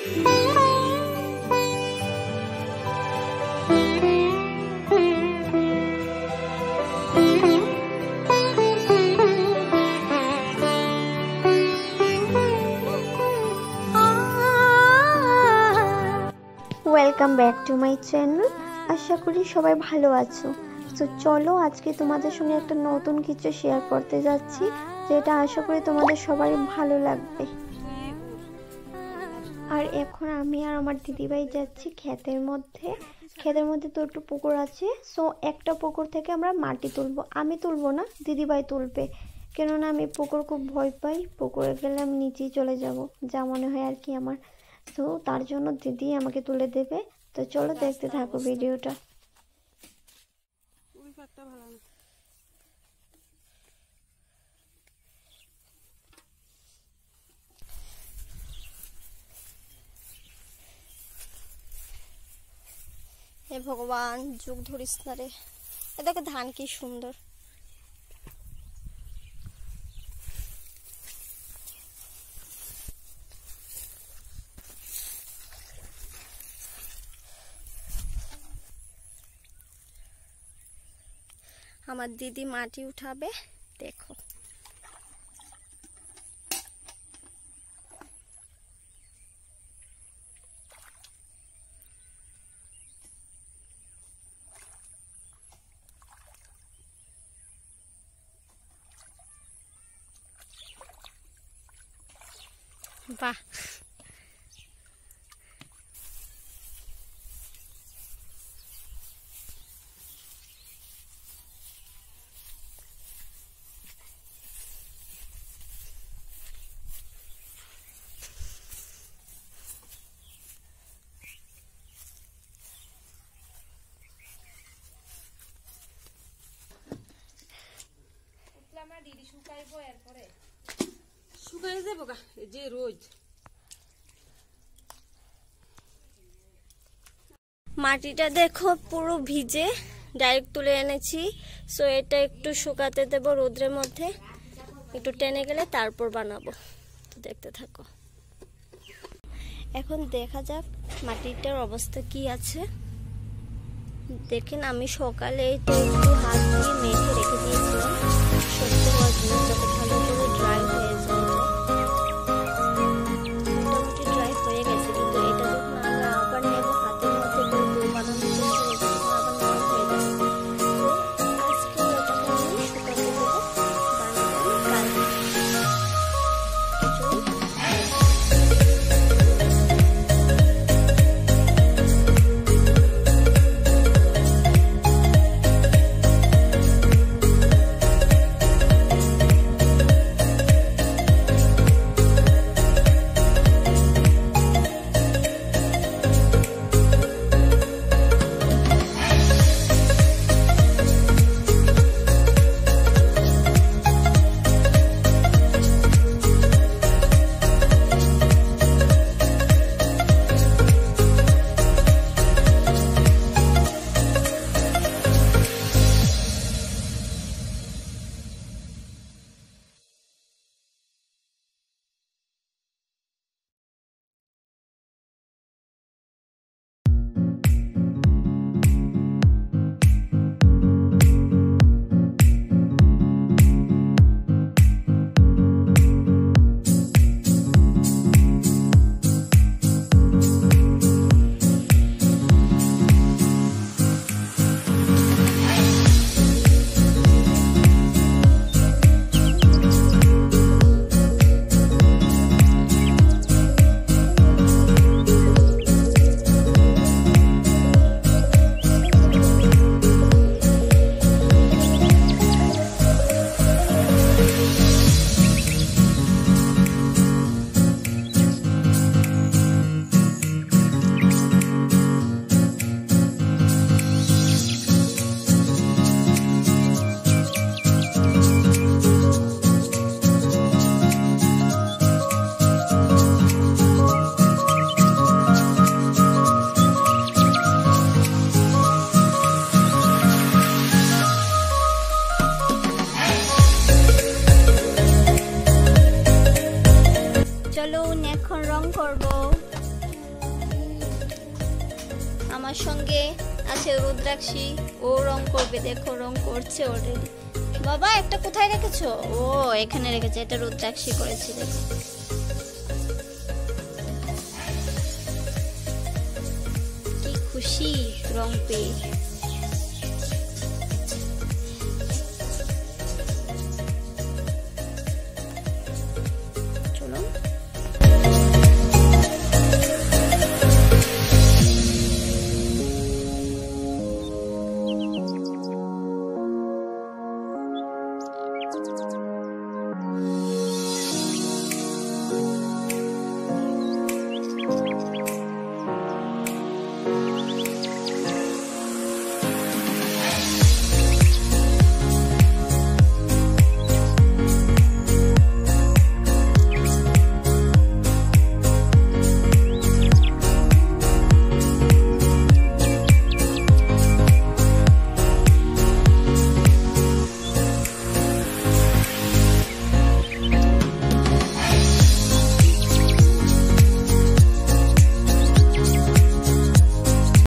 Welcome back to my channel. আশা করি সবাই ভালো আছো। তো চলো আজকে তোমাদের সঙ্গে একটা নতুন কিছু শেয়ার করতে যাচ্ছি, যেটা আশা করি তোমাদের সবাই ভালো লাগবে। আর এখন আমি আর আমার দিদিভাই যাচ্ছি ক্ষেতের মধ্যে। ক্ষেতের মধ্যে তো একটু পুকুর আছে, সো একটা পুকুর থেকে আমরা মাটি তুলবো। আমি তুলবো না, দিদিভাই তুলবে, কেননা আমি পুকুর খুব ভয় পাই। পুকুরে গেলে আমি নিচেই চলে যাব, যা মনে হয় আর কি আমার। তো তার জন্য দিদি আমাকে তুলে দেবে। তো চলো দেখতে থাকো ভিডিওটা। হে ভগবান, যুগ ধরিস না রে। এ দেখো ধান কি সুন্দর। আমার দিদি মাটি উঠাবে, দেখো। বাহ, মাটিটা দেখো পুরো ভিজে, ডাইরেক্ট তুলে এনেছি। সো এটা একটু শুকাতে দেবো রোদ্রের মধ্যে, একটু টেনে গেলে তারপর বানাবো। তো দেখতে থাকো। এখন দেখা যাক মাটিটার অবস্থা কি আছে। দেখেন আমি সকালে এটা একটু হাত দিয়ে মেখে রেখে দিয়েছিলাম, সত্যি হওয়ার জন্য, যাতে ভালো করে ড্রাই হয়ে যায়। মোটামুটি ড্রাই হয়ে গেছে, কিন্তু এটা যখন আমরা আবার নেব হাতের মধ্যে করে ডো বানানোর চেষ্টা করছি, আবার নরম হয়ে যাবে। তো আজকে এটাকে আমি শুকাতে দেবো, বানাবো কালকে। চলো এখন রং করব। আমার সঙ্গে আছে রুদ্রাক্ষী, ও রং করবে, দেখো রং করছে অলরেডি। বাবা একটা কোথায় রেখেছো? ও এখানে রেখেছে, এটা রুদ্রাক্ষী করেছি দেখো। কি খুশি রং পেয়ে।